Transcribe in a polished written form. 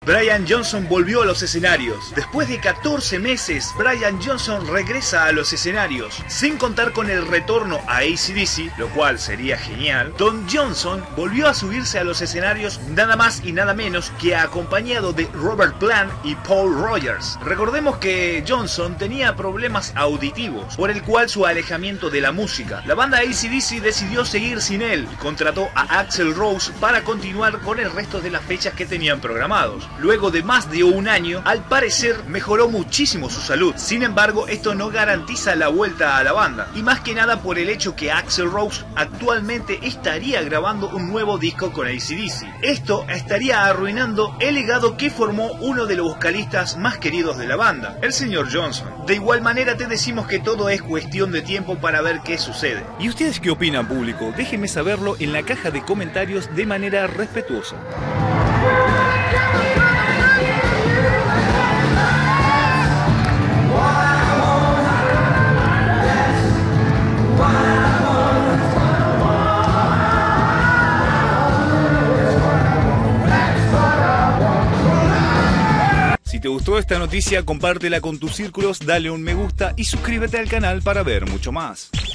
Brian Johnson volvió a los escenarios. Después de 14 meses, Brian Johnson regresa a los escenarios. Sin contar con el retorno a AC/DC, lo cual sería genial, Don Johnson volvió a subirse a los escenarios nada más y nada menos que acompañado de Robert Plant y Paul Rogers. Recordemos que Johnson tenía problemas auditivos, por el cual su alejamiento de la música. La banda AC/DC decidió seguir sin él y contrató a Axl Rose para continuar con el resto de las fechas que tenían programados. Luego de más de un año, al parecer mejoró muchísimo su salud. Sin embargo, esto no garantiza la vuelta a la banda, y más que nada por el hecho que Axl Rose actualmente estaría grabando un nuevo disco con AC/DC. Esto estaría arruinando el legado que formó uno de los vocalistas más queridos de la banda, el señor Johnson. De igual manera te decimos que todo es cuestión de tiempo para ver qué sucede. ¿Y ustedes qué opinan, público? Déjenme saberlo en la caja de comentarios de manera respetuosa. Si te gustó esta noticia, compártela con tus círculos, dale un me gusta y suscríbete al canal para ver mucho más.